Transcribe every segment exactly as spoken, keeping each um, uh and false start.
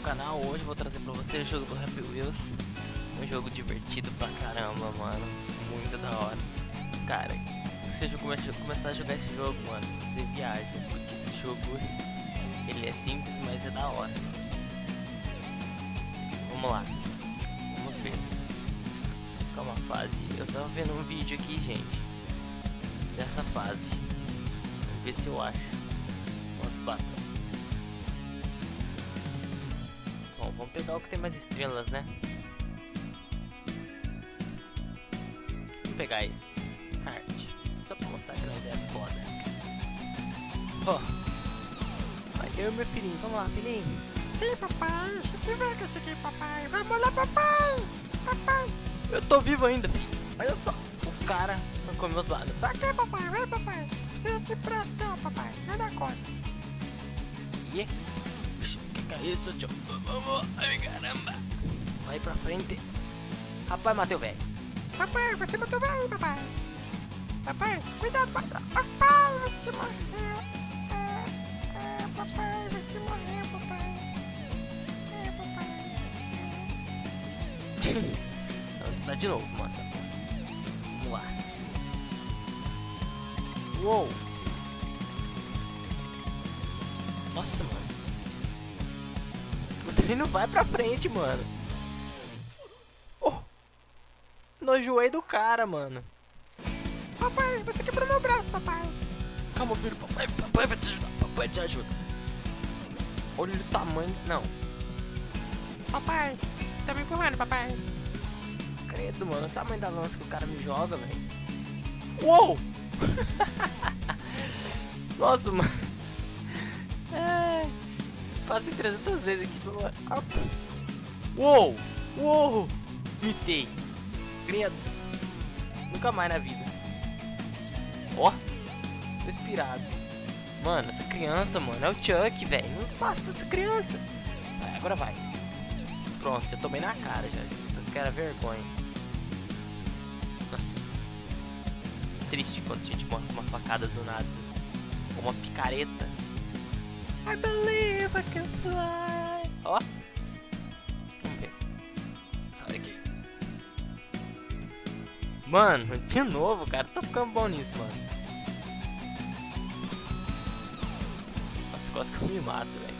canal. Hoje eu vou trazer pra você o jogo do Happy Wheels. Um jogo divertido pra caramba, mano. Muito da hora. Cara, se você come começar a jogar esse jogo, mano, você viaja. Porque esse jogo, ele é simples, mas é da hora. Vamos lá. Vamos ver. Calma, fase. Eu tava vendo um vídeo aqui, gente, dessa fase. Vamos ver se eu acho. Quanto botões. Bom, vamos pegar o que tem mais estrelas, né? Vamos pegar esse. Hard. Só pra mostrar que nós é foda. Ó. Oh. Vai, eu e meu filhinho. Vamos lá, filhinho. Sim, papai. Se tiver que seguir, papai. Vamos lá, papai. Papai. Eu tô vivo ainda, filho. Olha só. O cara arrancou meus lados. Pra quê, papai? Vai, papai. Precisa de pressão, papai. Não dá conta. E que que é isso, tio? Vamos. Ai, caramba. Vai pra frente. Rapaz, matei o velho. Papai, você matou o velho, papai. Papai, cuidado, papai. Papai, você morreu. É, é, papai, você morreu, papai. É, papai. Vamos tentar de novo, moça. Vamos lá. Uou. Nossa, mano. O trem não vai pra frente, mano. Oh. No joelho do cara, mano. Papai, você quebrou meu braço, papai. Calma, filho. Papai, papai vai te ajudar. Papai te ajuda. Olha o tamanho. Não. Papai, você tá me empurrando, papai. Credo, mano. O tamanho da lança que o cara me joga, velho. Uou! Nossa, mano. É... Passei trezentas vezes aqui pelo... Uou! Uou! Mitei. Credo. Nunca mais na vida. Ó. Tô inspirado. Mano, essa criança, mano. É o Chuck, velho. Não passa dessa criança. Vai, agora vai. Pronto, já tomei na cara já. Eu quero vergonha. Nossa. Triste quando a gente morre com uma facada do nada. Ou uma picareta. I believe I can fly. Ó. Vamos ver. Sai daqui. Mano, de novo, cara. Tá ficando bom nisso, mano. Nossa, quase que eu me mato, velho.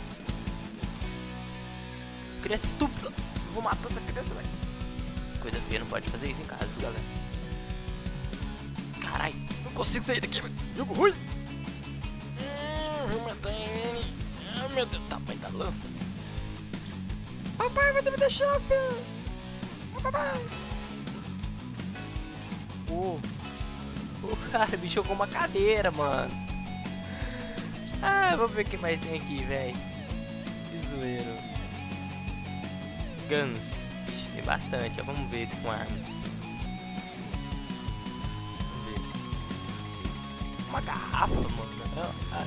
Criança estúpida. Eu vou matar essa criança, velho. Coisa feia, não pode fazer isso em casa, viu, galera? Caralho, não consigo sair daqui, velho. Jogo ruim. Hum, vou matar ele. Ah, meu Deus, tamanho da lança. Papai, você me deixou, filho. Oh, papai. Oh. O cara me jogou uma cadeira, mano. Ah, vamos ver o que mais tem aqui, velho. Que zoeiro. Guns. Ixi, tem bastante. Ó, vamos ver esse com armas. Vamos ver. Uma garrafa, mano. Ah.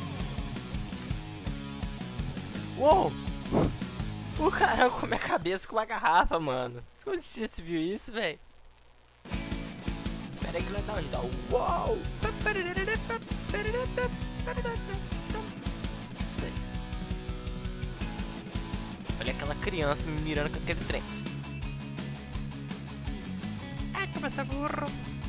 Uou! O cara arrancou minha cabeça com uma garrafa, mano. Onde você viu isso, velho? Pera aí que vai dar onde dá. Uou! Sei. Olha aquela criança me mirando com aquele trem. Ai, cabeça burro.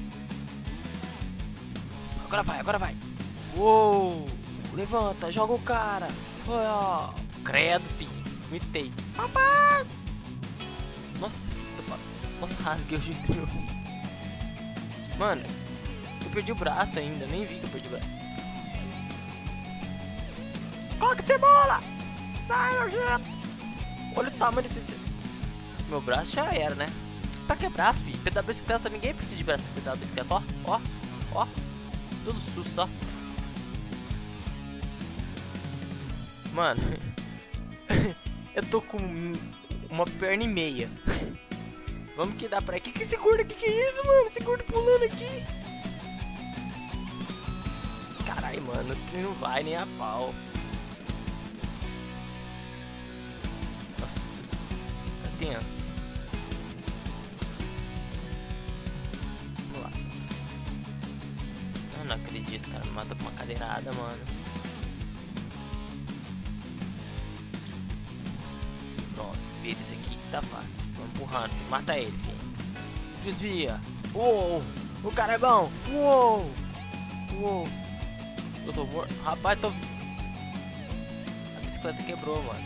Agora vai, agora vai. Uou! Levanta, joga o cara. Oh, credo, filho. Mitei. Papai! Nossa, filho. Nossa, rasguei o jeito do meu filho. Mano, eu perdi o braço ainda. Nem vi que eu perdi o braço. Coloca cebola! Sai, nojento! Olha o tamanho desse... Meu braço já era, né? Pra que braço, filho? Pedal bicicleta, ninguém precisa de braço pra pedalar bicicleta. Ó, ó, ó. Tudo susto, ó. Mano. Eu tô com uma perna e meia. Vamos que dá pra... Que que esse gordo? Que que é isso, mano? Esse gordo pulando aqui. Caralho, mano. Não vai nem a pau. Nossa. Tá tenso. Vamos lá. Eu não acredito, cara. Me matou com uma cadeirada, mano. filho. Isso aqui tá fácil. Vamos empurrando, filho. Mata ele, filho. Desvia. Uou. O cara é bom. Uou. Uou. Eu tô morto. Rapaz, tô... A bicicleta quebrou, mano.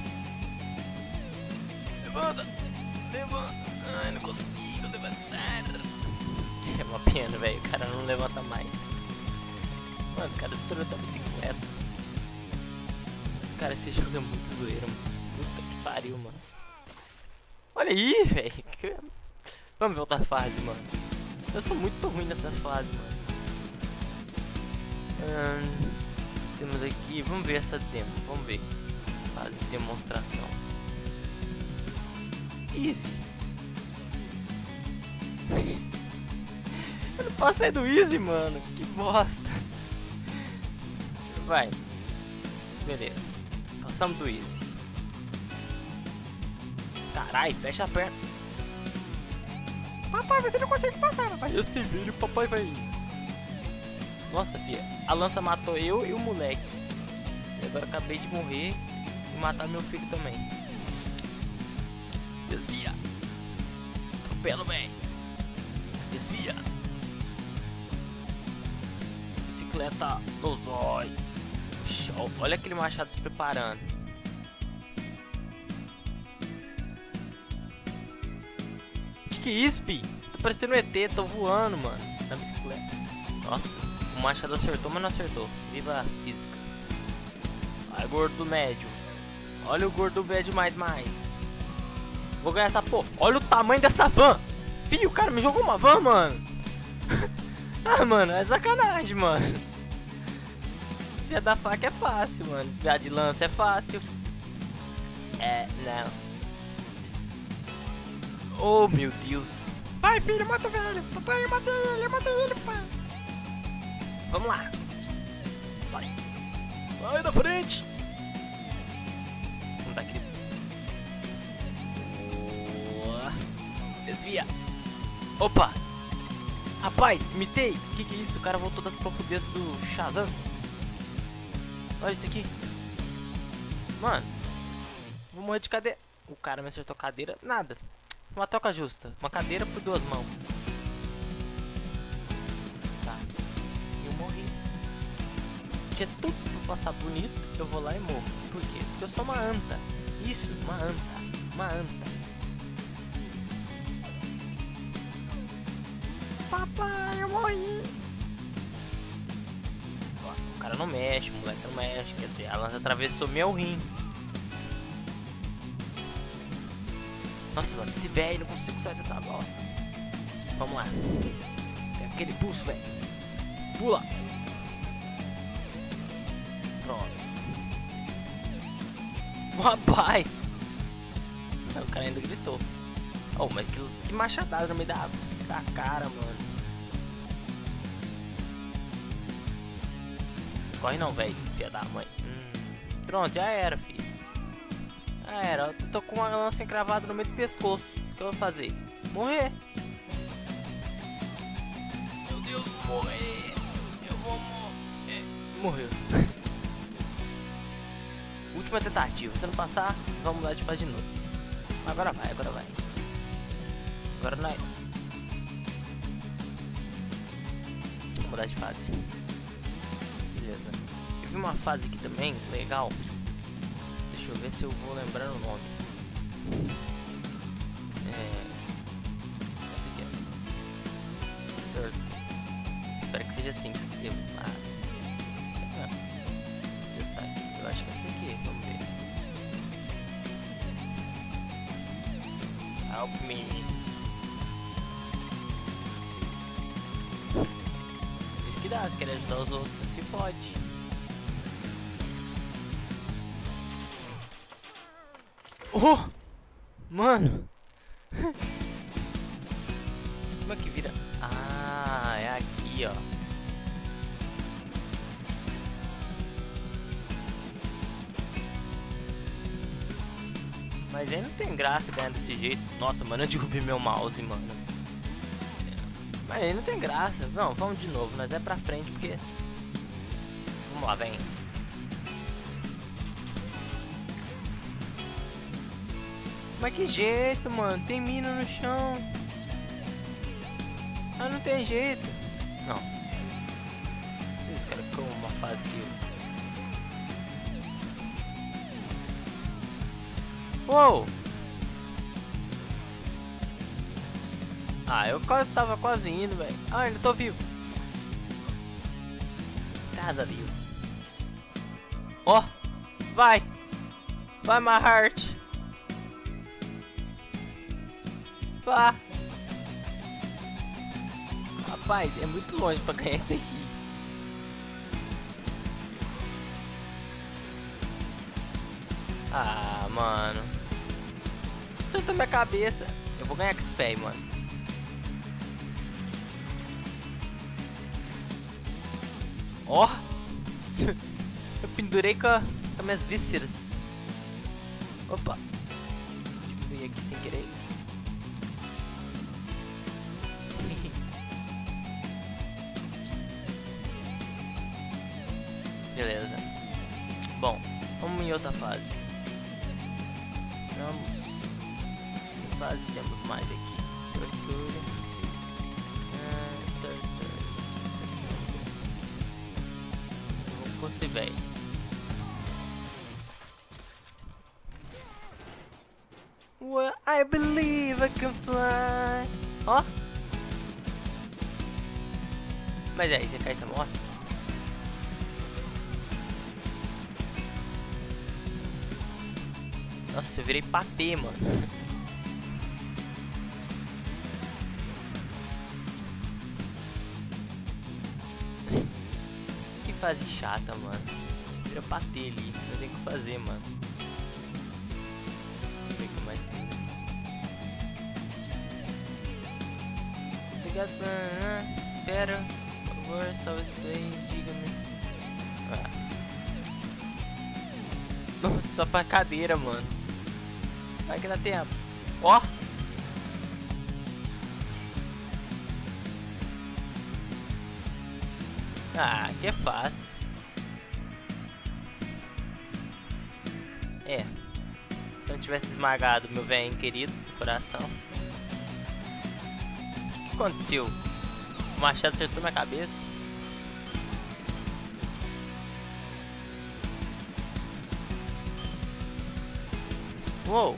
Levanta. Levanta. Ai, não consigo levantar. É uma pena, velho. O cara não levanta mais. Mano, os caras destruíram a bicicleta. Cara, esse jogo é muito zoeiro, mano. Puta que pariu, mano. Olha aí, velho. Vamos ver outra fase, mano. Eu sou muito ruim nessa fase, mano. Hum, temos aqui, vamos ver essa demo, vamos ver. Fase de demonstração. Easy. Eu não passei do easy, mano. Que bosta. Vai. Beleza. Passamos do easy. Carai, fecha a perna. Papai, você não consegue passar, papai. Eu sei, velho, o papai vai ir. Nossa, filha, a lança matou eu e o moleque. E agora eu acabei de morrer e matar meu filho também. Desvia. Atropelo, velho. Desvia. Bicicleta no zóio. Show. Olha aquele machado se preparando. Que que é isso, fi? Tô parecendo um E T, tô voando, mano. Na bicicleta. Nossa, o machado acertou, mas não acertou. Viva a física. Sai, gordo médio. Olha o gordo médio mais mais. Vou ganhar essa porra. Olha o tamanho dessa van. Fio, o cara me jogou uma van, mano. Ah, mano, é sacanagem, mano. Desviar da faca é fácil, mano. Desviar de lança é fácil. É, não. Oh, meu Deus. Vai, filho, mata o velho. Papai, eu matei ele, eu matei ele, pai. Vamos lá. Sai. Sai da frente. Vamos dar aquele... Oh. Desvia. Opa. Rapaz, imitei. O que que é isso? O cara voltou das profundezas do Shazam. Olha isso aqui. Mano. Vou morrer de cadeira. O cara me acertou cadeira. Nada. Uma troca justa. Uma cadeira por duas mãos. Tá. Eu morri. Tinha tudo pra passar bonito. Eu vou lá e morro. Por quê? Porque eu sou uma anta. Isso, uma anta. Uma anta. Papai, eu morri. O cara não mexe, o moleque não mexe. Quer dizer, a lança atravessou meu rim. Nossa, mano, esse velho não consigo sair dessa bosta. Vamos lá. Tem aquele pulso, velho. Pula. Pronto. Rapaz. O cara ainda gritou. Oh, mas que, que machadada no meio da, da cara, mano. Corre não, velho. Filha da mãe. Hum. Pronto, já era, filho. Já era. Eu tô com uma lança encravada no meio do pescoço. O que eu vou fazer? Morrer. Meu Deus, morrer. Eu vou morrer. Morreu. Última tentativa. Se não passar, vamos lá de fase de novo. Agora vai, agora vai. Agora não é. Vamos mudar de fase. Beleza. Eu vi uma fase aqui também, legal. Deixa eu ver se eu vou lembrar o nome. É... Essa aqui é... Turtle. Espero que seja assim que se escreva. Ah, não. Eu acho que é essa aqui, vamos ver. Help me. Isso que dá, se querer ajudar os outros, você se pode. Oh! Mano! Como é que vira? Ah, é aqui, ó. Mas aí não tem graça ganhar desse jeito. Nossa, mano, eu derrubei meu mouse, mano. Mas aí não tem graça. Não, vamos de novo. Nós é pra frente porque... Vamos lá, vem. Mas que jeito, mano? Tem mina no chão. Ah, não tem jeito. Não. Esse cara ficou uma fase que eu... Uou! Ah, eu quase tava quase indo, velho. Ah, ainda tô vivo. Graças a Deus. Ó! Oh, vai! Vai, my heart! Vá! Rapaz, é muito longe pra ganhar isso aqui. Ah, mano. Acertou minha cabeça. Eu vou ganhar com esse velho, mano. Ó! Oh. Eu pendurei com, a, com as minhas vísceras. Opa! Fui aqui sem querer. Beleza. Bom, vamos em outra fase. Vamos. Que fase temos mais aqui? Procura. Ah, vou com esse velho. Well, I believe I can fly. Ó. Oh. Mas aí, você cai, você morre. Nossa, eu virei patê, mano. Que fase chata, mano. Vira patê ali. Não tem o que fazer, mano. Deixa eu ver o que mais tem. Obrigado por... Espera. Por favor, salve esse play. Diga-me. Ah. Nossa, só pra cadeira, mano. Vai que dá tempo. Ó! Ah, que é fácil. É. Se eu não tivesse esmagado meu velho querido do coração. O que aconteceu? O machado acertou minha cabeça. Uou!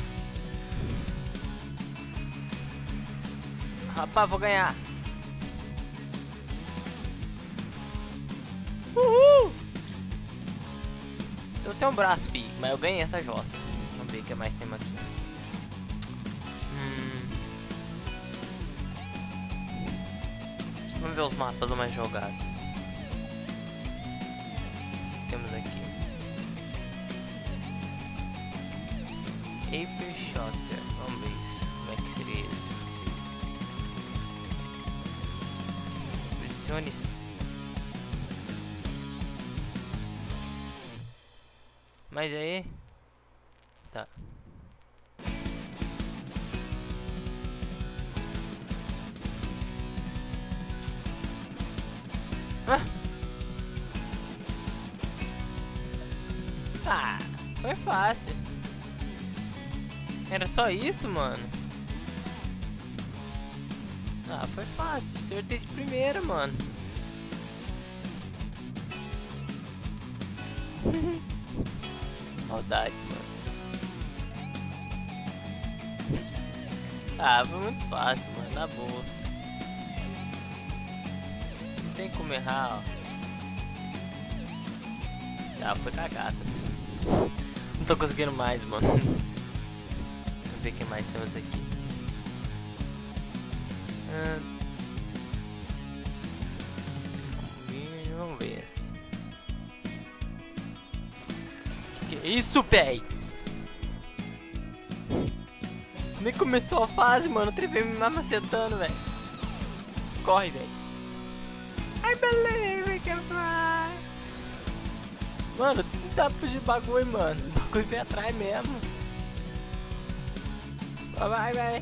Rapaz, vou ganhar. Uhul! Então você é um braço, fi. Mas eu ganhei essa jossa. Vamos ver o que mais tem aqui. Hum. Vamos ver os mapas mais jogados. Temos aqui Aper Shotter. Vamos ver isso. Como é que seria isso? Pressione. Mas aí... Tá. Ah! Ah, foi fácil. Era só isso, mano? Ah, foi fácil. Acertei de primeira, mano. Maldade, mano. Ah, foi muito fácil, mano. Na boa. Não tem como errar, ó. Ah, foi cagada. Não tô conseguindo mais, mano. Vamos ver o que mais temos aqui. Ah. Vamos ver esse. Que isso, véi? Nem começou a fase, mano. O trevei me macetando, velho. Corre, velho. I believe we can fly. Mano, não dá pra fugir do bagulho, mano. O bagulho vem atrás mesmo. Vai, vai, vai.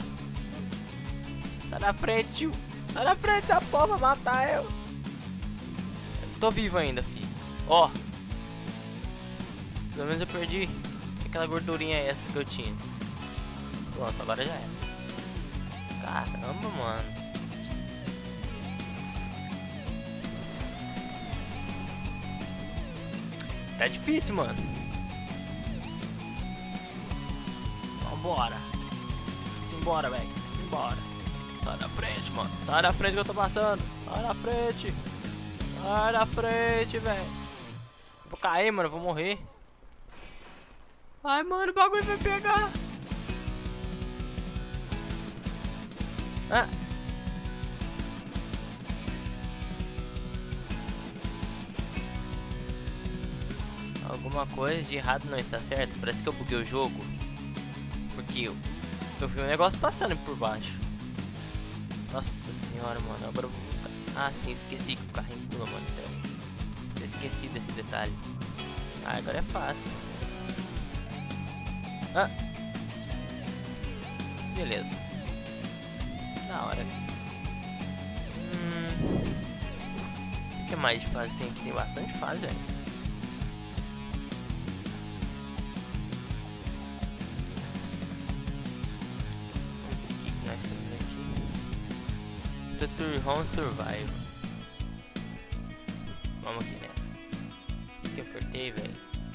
Tá na frente, tio. Tá na frente essa porra, vai matar eu. Eu tô vivo ainda, filho. Ó. Pelo menos eu perdi aquela gordurinha extra que eu tinha. Pronto, agora já é. Caramba, mano. Tá difícil, mano. Vambora. Simbora, velho. Simbora. Sai da frente, mano. Sai da frente que eu tô passando. Sai da frente. Sai da frente, velho. Vou cair, mano. Vou morrer. Ai, mano. O bagulho vai pegar. Ah. Alguma coisa de errado não está certo. Parece que eu buguei o jogo. Porque eu, eu vi um negócio passando por baixo. Nossa senhora, mano. Agora eu vou... Ah, sim, esqueci que o carrinho pula, mano. Eu esqueci desse detalhe. Ah, agora é fácil. Ah. Beleza. Da hora. Hum... O que mais de fase tem aqui? Tem bastante fase, velho. Turn Survival. Vamos aqui nessa. O que eu apertei, velho?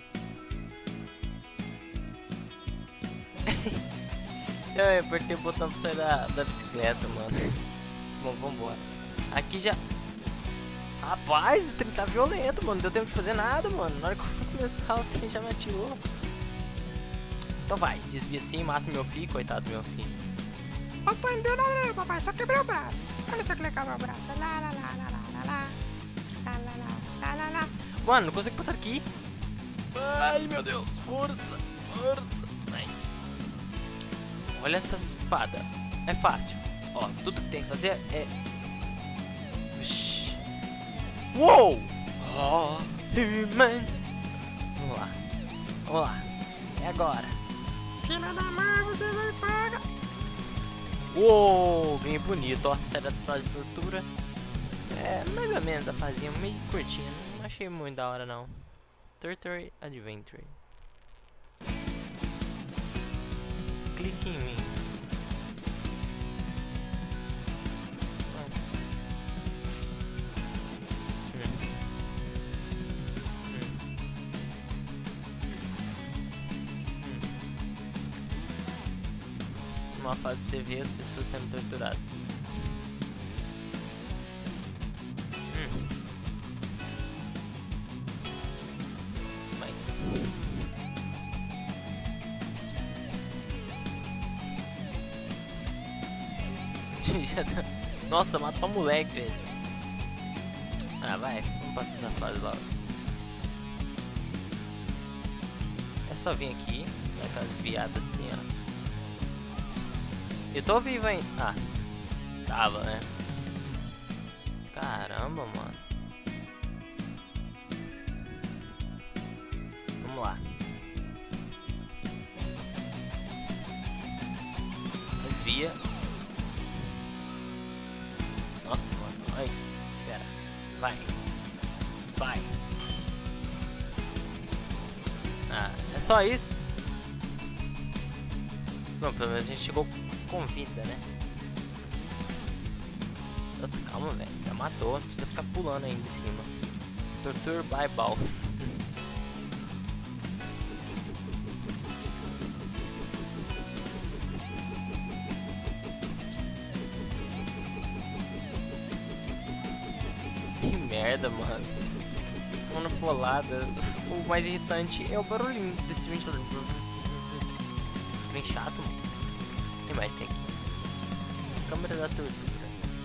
Eu apertei o botão pra sair da, da bicicleta, mano. Bom, vambora. Aqui já... Rapaz, o trem tá violento, mano. Não deu tempo de fazer nada, mano. Na hora que eu fui começar, o trem já me atirou. Então vai, desvia assim, mata meu filho, coitado do meu filho. Papai, não deu nada não, papai. Só quebrei o braço. Olha só que legal meu braço. Lá, lá, lá, lá, lá, lá, lá, lá, lá, lá, lá. Mano, não consigo passar aqui. Ai, meu Deus. Força, força. Ai. Olha essa espada. É fácil. Ó, tudo que tem que fazer é... Vixi. Uou! Oh, man. Vamos lá. Vamos lá. É agora. Filha da mãe, você vai pagar. Uou, bem bonito, ó, sai da sala de tortura. É, mais ou menos a fazinha, meio curtinha, não achei muito da hora não. Torture Adventure. Clique em mim. Uma fase pra você ver as pessoas sendo torturadas. Hum. Vai. Nossa, matou um moleque, velho. Ah, vai. Vamos passar essa fase logo. É só vir aqui, dar aquela desviada assim, ó. Eu tô vivo ainda. Ah, tava, né? Caramba, mano. Vamos lá. Desvia. Nossa, mano. Ai, espera. Vai. Vai. Ah, é só isso. Bom, pelo menos a gente chegou com vida, né? Nossa, calma, velho. Já matou. Não precisa ficar pulando ainda em cima. Torture by balls. Que merda, mano. Semana bolada. O mais irritante é o barulhinho desse ventilador. Bem chato, mano. O que mais tem aqui? Câmera da tortura.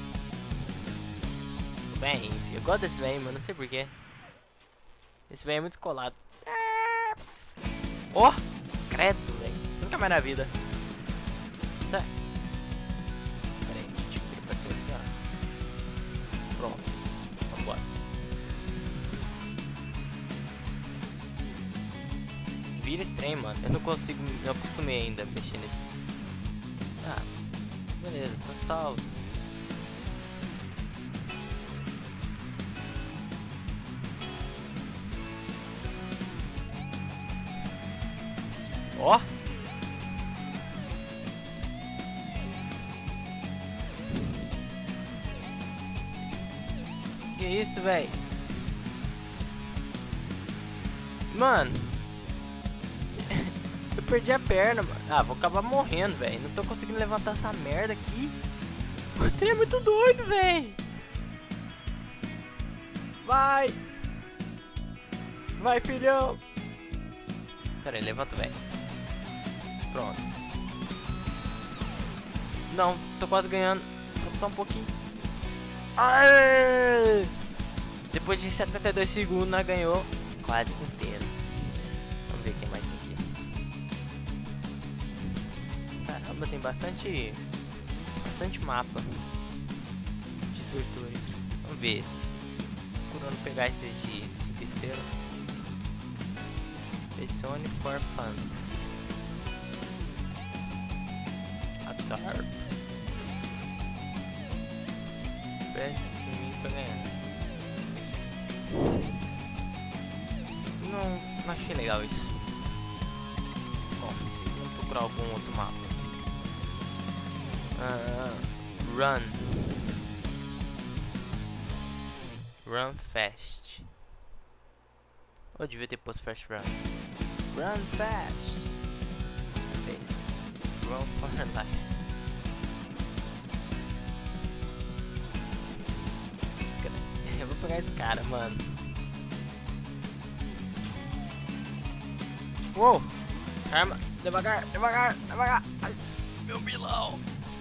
Bem, eu gosto desse velho, mano. Não sei porquê. Esse velho é muito descolado. Ó! Oh, credo, velho. Nunca mais na vida. Sai. Pera aí, deixa eu vir pra cima assim, ó. Pronto. Vambora. Vira esse trem, mano. Eu não consigo, não acostumei ainda a mexer nesse. Ah, beleza, tá salvo. Ó! Que isso, velho? Mano. Eu perdi a perna, mano. Ah, vou acabar morrendo, velho. Não tô conseguindo levantar essa merda aqui. O trem é muito doido, velho. Vai. Vai, filhão. Pera aí, levanta, velho. Pronto. Não, tô quase ganhando. Falta só um pouquinho. Aê! Depois de setenta e dois segundos, nós ganhou quase inteiro. Vamos ver quem mais tem aqui. Caramba, tem bastante bastante mapa de tortura. Vamos ver se procurando pegar esses de cinco estrelas. Sony for fun. Azar. Preste em mim pra ganhar. Não, não achei legal isso. Bom, vamos procurar algum outro mapa. Uh, run. Run fast. Eu devia ter posto fast run. Run fast. Face. Run for life. Eu vou pegar esse cara, mano. Uou! Calma, devagar, devagar, devagar. Ai, meu bilão.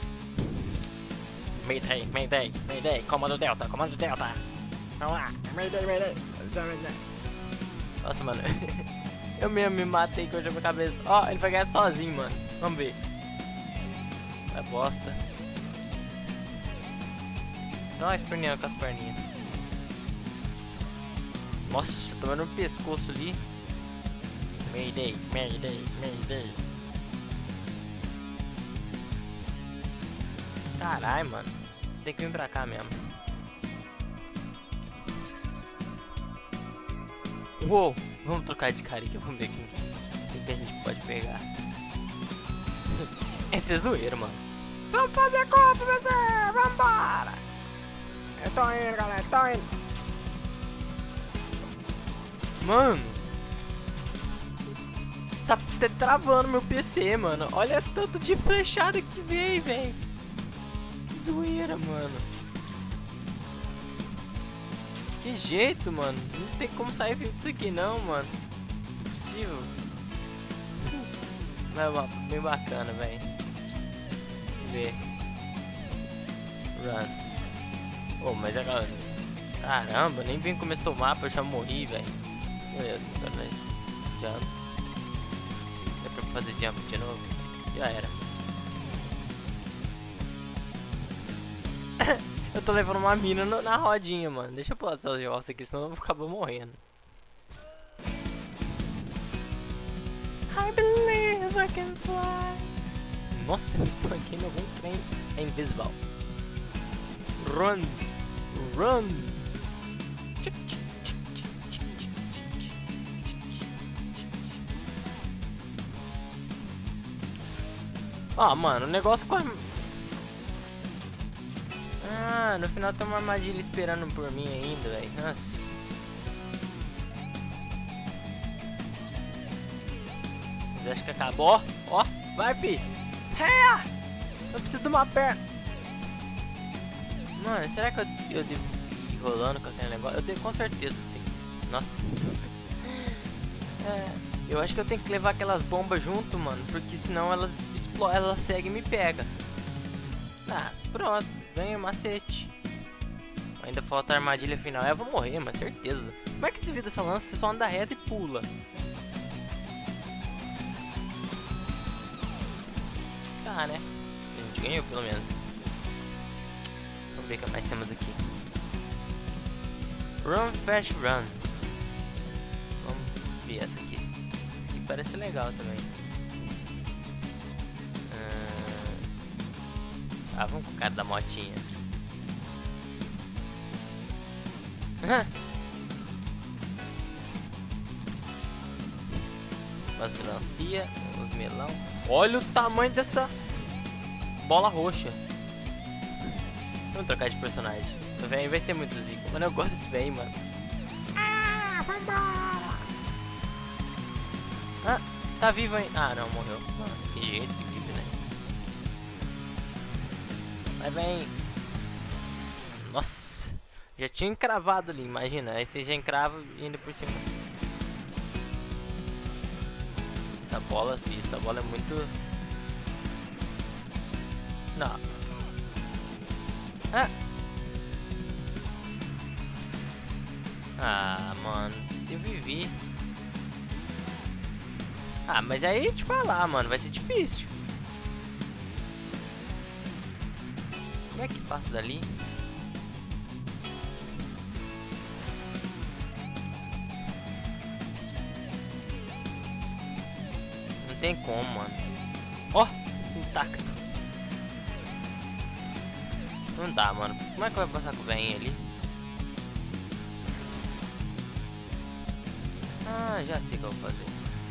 Mayday, Mayday, Mayday. Comando Delta, comando Delta. Vamos lá. Mayday, Mayday. Nossa, mano. Eu mesmo me matei com o jogo na cabeça. Ó, oh, ele vai ganhar sozinho, mano. Vamos ver. É bosta. Dá uma esperneando com as perninhas. Nossa, tomando no pescoço ali. Mayday, Mayday, Mayday. Caralho, mano. Tem que vir pra cá mesmo. Uou! Vamos trocar de cara aqui, vamos ver quem, quem que a gente pode pegar. Esse é zoeiro, mano. Vamos fazer compra, pessoal! Vambora! Eu tô indo, galera, tô indo. Mano! Tá até travando meu P C, mano. Olha tanto de flechada que veio, velho. Que zoeira, mano. Que jeito, mano. Não tem como sair vivo disso aqui, não, mano. Impossível. Mas é bem bacana, velho. Ver. Run. Oh, mas agora. Caramba, nem bem começou o mapa, eu já morri, velho. Beleza, agora jump. Dá pra fazer jump de novo? Já era. Eu tô levando uma mina no, na rodinha, mano. Deixa eu pular essas jogos aqui, senão eu vou acabar morrendo. I believe I can fly. Nossa, eu estou aqui no algum trem. É invisível. Run! Run! Ó, oh, mano, o negócio com a... Ah, no final tem uma armadilha esperando por mim ainda, velho. Nossa. Mas acho que acabou. Ó, oh, vai, fi. É! Eu preciso de uma perna. Mano, será que eu, eu devo ir rolando com aquele negócio? Eu devo, com certeza. Tem. Nossa. É, eu acho que eu tenho que levar aquelas bombas junto, mano. Porque senão elas explodem, elas seguem e me pegam. Ah, pronto. Ganhei o macete. Ainda falta a armadilha final. Eu vou morrer, mas certeza. Como é que desvia dessa lança? Você só anda reto e pula. Ah, né? A gente ganhou pelo menos. Vamos ver o que mais temos aqui. Run Fast Run. Vamos ver essa aqui. Essa aqui parece legal também. Ah, vamos com o cara da motinha. Umas melancia, uns melão. Olha o tamanho dessa bola roxa. Vamos trocar de personagem. O velho vai ser muito zico. Mano, eu gosto desse velho, mano. Ah, vambora. Ah, tá vivo ainda. Ah, não, morreu. Ah, que jeito que vive, né? Vai, vem. Nossa. Já tinha encravado ali, imagina. Aí você já encrava indo por cima. Essa bola, filho. Essa bola é muito... Não. Ah. Ah, mano, eu vivi. Ah, mas aí te falar, mano, vai ser difícil. Como é que passa dali? Não tem como, mano. Ó, oh, intacto. Não dá, mano. Como é que vai passar com o velhinho ali? Ah, já sei o que eu vou fazer.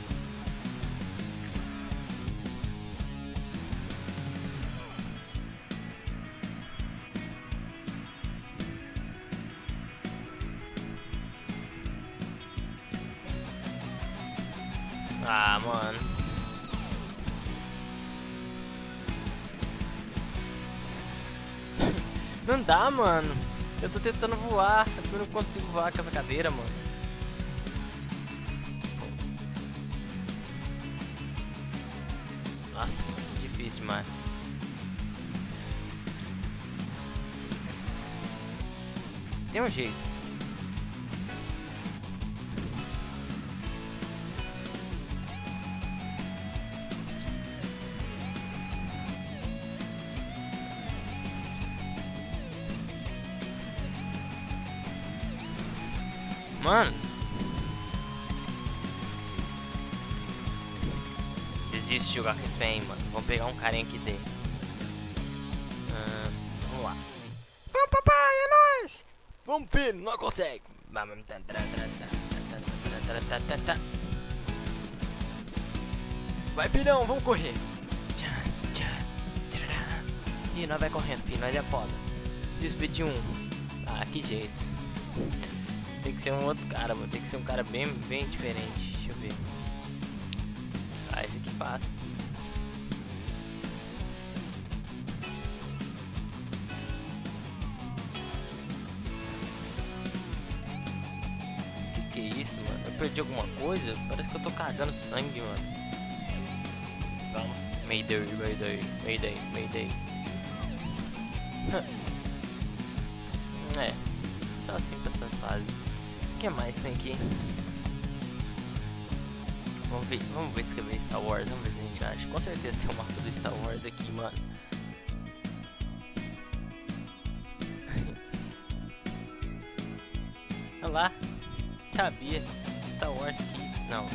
Ah, mano. Não dá, mano. Eu tô tentando voar, eu não consigo voar com essa cadeira, mano. Nossa, difícil demais. Tem um jeito. Mano, desiste de jogar com esse velho, mano. Vamos pegar um carinha aqui dentro. Ah, vamos lá. Vamos, papai, é nóis. Vamos, filho, não consegue. Vai, filhão, vamos correr. Ih, nós vai correndo, filho, nós é foda. Desvio de um. Ah, que jeito. Tem que ser um outro cara, mano. Tem que ser um cara bem, bem diferente. Deixa eu ver. Ah, esse aqui passa. Que que é isso, mano? Eu perdi alguma coisa? Parece que eu tô cagando sangue, mano. Vamos. Mayday, Mayday, Mayday, Mayday. É. Só assim pra essa fase. O que mais tem aqui? Vamos ver, vamos ver se escrever Star Wars, vamos ver se a gente acha. Com certeza tem um mapa do Star Wars aqui, mano. Olha lá, sabia. Star Wars Kiss. Não.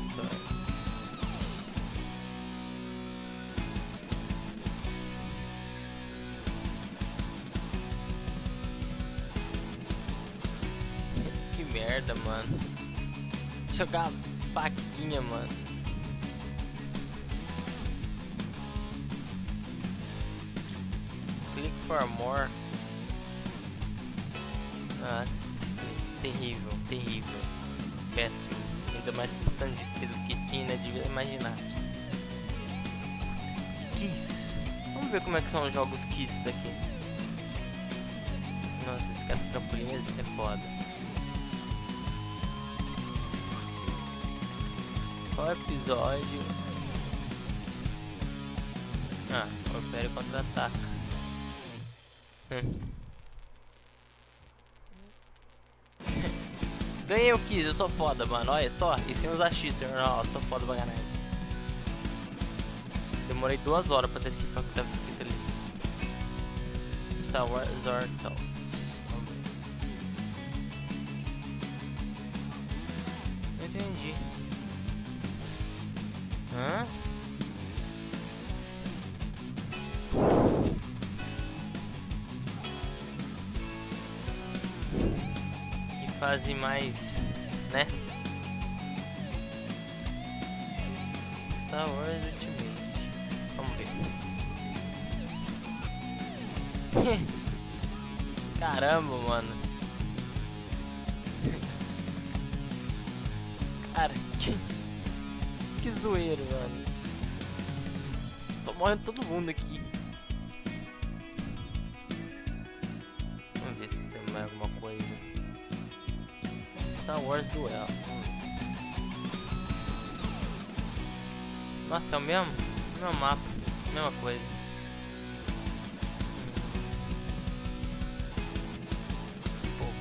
Que merda, mano. Jogar faquinha, mano. Click for more. Nossa, terrível, terrível. Péssimo. Ainda mais com o tanto de estilo que tinha, né? Devia imaginar. Que isso? Vamos ver como é que são os jogos Kiss daqui. Nossa, esse cara de trampolim é foda. Qual episódio? Ah, o Império contra-ataca. Hum. Ganhei o Kiss, eu sou foda, mano. Olha só, e sem usar cheater, não, eu sou foda pra caralho. Demorei duas horas pra decifrar o que tava escrito ali. Star Wars Ortal. Não entendi. Hã? Que fase mais, né? Star Wars Ultimate. Vamos ver. Caramba, mano. Cara, que... Que zoeiro, mano. Tô morrendo todo mundo aqui. Vamos ver se tem mais alguma coisa. Star Wars Duel. Hum. Nossa, é o mesmo? O mesmo mapa. Mesma coisa. Um pouco.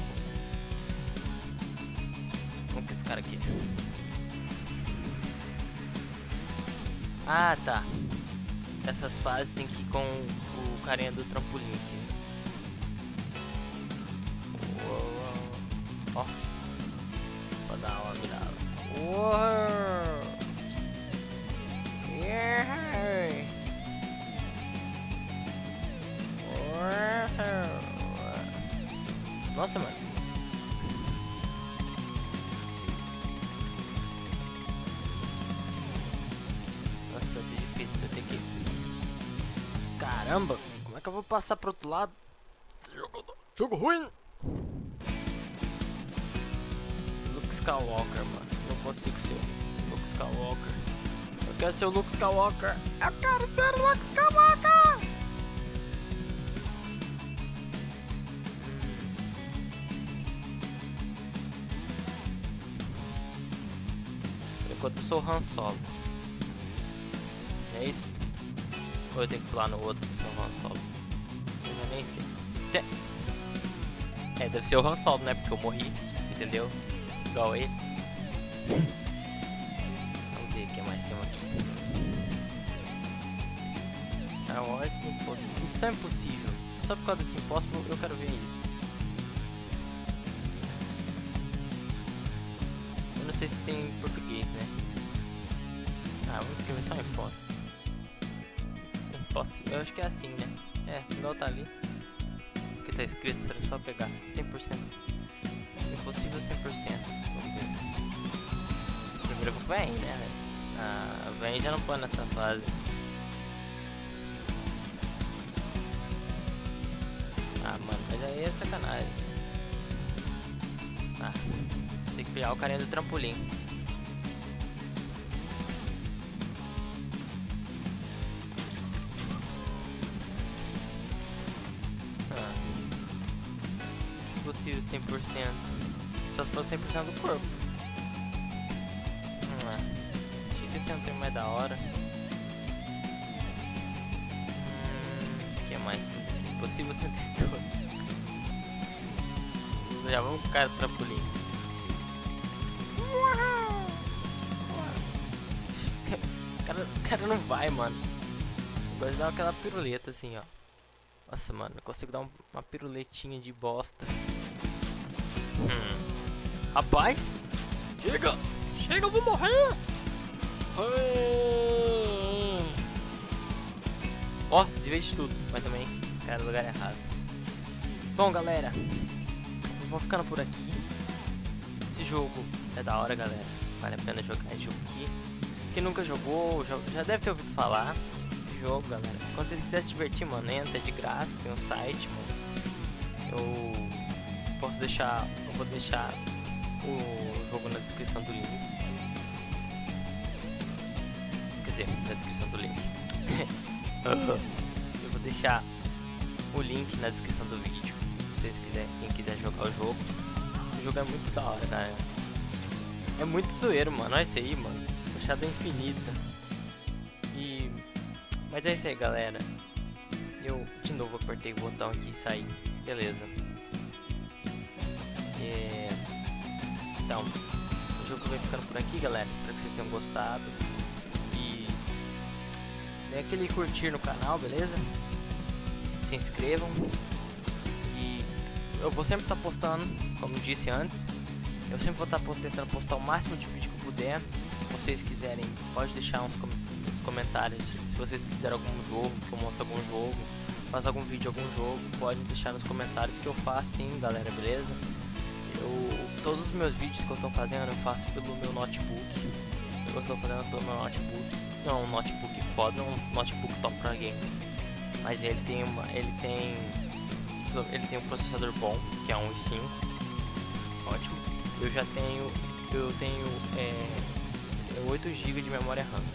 Vamos com esse cara aqui. Ah, tá. Essas fases tem que ir com o carinha do trampolim aqui. Ó. Vou dar uma mirada. Uou. Yeah. Uou. Nossa, mano. Nossa, vai ser difícil. Eu tenho que... Caramba, como é que eu vou passar pro outro lado? Jogo, jogo ruim! Luke Skywalker, mano. Não consigo ser Luke Skywalker. Eu quero ser o Luke Skywalker. Eu quero ser o Luke Skywalker. Por enquanto eu sou o Han Solo. É isso? Ou eu tenho que pular no outro que sou o Han Solo? Eu já nem sei. É, deve ser o Han Solo, né? Porque eu morri, entendeu? Igual ele. Vamos ver o que mais temos aqui. Star Wars Impossible. Missão Impossível. Só por causa desse Impossible eu quero ver isso. Eu não sei se tem em português, né? Ah, vamos escrever só Impossible. Impossible. Eu acho que é assim, né? É, igual tá ali. O que tá escrito, será só pegar. cem por cento. Impossível cem por cento. Vamos ver. Primeiro vem, né? Ah, vem já não pode nessa fase. Ah, mano, mas aí é sacanagem. Ah, tem que pegar o carinha do trampolim. Ah, impossível cem por cento. Só se for cem por cento do corpo. Ah, achei que esse é um trem mais da hora. Hum, o que mais temos aqui? Impossível cento e doze. Já vamos com o cara do trampolim. O cara, o cara não vai, mano. Eu gosto de dar aquela piruleta assim, ó. Nossa, mano, eu consigo dar um, uma piruletinha de bosta. Hum. Rapaz, chega! Chega, eu vou morrer! Ó, oh, desviei de tudo, mas também cara no lugar errado. Bom, galera, eu vou ficando por aqui. Esse jogo é da hora, galera. Vale a pena jogar esse jogo aqui. Quem nunca jogou, já, já deve ter ouvido falar desse jogo, galera. Quando vocês quiserem se divertir, mano, entra, é de graça, tem um site, mano. Eu posso deixar, eu vou deixar o jogo na descrição do link. Quer dizer, na descrição do link. Eu vou deixar o link na descrição do vídeo. Se vocês quiserem, quem quiser jogar o jogo. O jogo é muito da hora, cara. É muito zoeiro, mano. Olha isso aí, mano. Puxada infinita. E... Mas é isso aí, galera. Eu, de novo, apertei o botão aqui e saí. Beleza. É... Então, o jogo vai ficando por aqui, galera. Espero que vocês tenham gostado. E... Dê aquele curtir no canal, beleza? Se inscrevam. E... Eu vou sempre estar postando, como disse antes. Eu sempre vou estar tentando postar o máximo de vídeo que eu puder. Se vocês quiserem, pode deixar uns, com uns comentários. Se vocês quiserem algum jogo, que eu mostre algum jogo, faço algum vídeo, algum jogo, pode deixar nos comentários que eu faço sim, galera, beleza? Eu, todos os meus vídeos que eu estou fazendo, eu faço pelo meu notebook. Eu estou fazendo pelo meu notebook. Não é um notebook foda, é um notebook top pra games. Mas ele tem uma, ele tem ele tem um processador bom, que é um i cinco, ótimo. Eu já tenho, eu tenho é, oito gigas de memória RAM.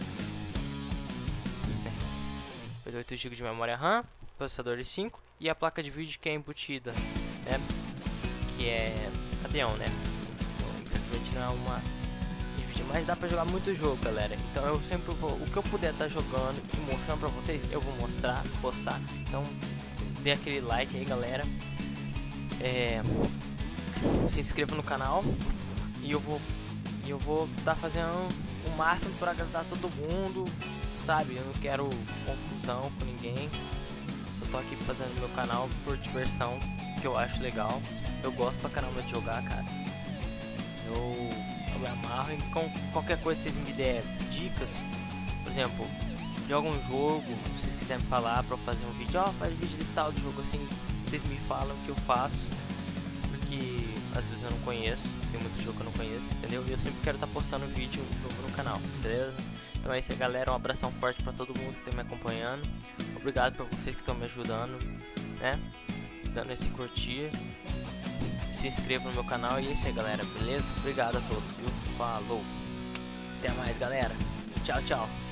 Pois oito gigas de memória RAM, processador i cinco e a placa de vídeo que é embutida, né? Que é Radeon, né? Então, infelizmente não é uma Nvidia, mas dá pra jogar muito jogo, galera. Então eu sempre vou, o que eu puder estar tá jogando e mostrando pra vocês, eu vou mostrar, postar. Então dê aquele like aí, galera. É, se inscreva no canal e eu vou, e eu vou estar tá fazendo o máximo para agradar todo mundo, sabe? Eu não quero confusão com ninguém. Só tô aqui fazendo meu canal por diversão, que eu acho legal. Eu gosto pra caramba de jogar, cara. Eu, eu me amarro. E com qualquer coisa vocês me der dicas, por exemplo, de algum jogo, se vocês quiserem falar pra eu fazer um vídeo, ó, oh, faz vídeo desse tal de jogo assim, vocês me falam que eu faço, porque às vezes eu não conheço, tem muito jogo que eu não conheço, entendeu? E eu sempre quero estar tá postando vídeo novo no canal, beleza? Então é isso aí, galera, um abração forte pra todo mundo que tá me acompanhando. Obrigado pra vocês que estão me ajudando, né? Dando esse curtir. Se inscreva no meu canal e é isso aí, galera, beleza? Obrigado a todos, viu? Falou. Até mais, galera. Tchau, tchau.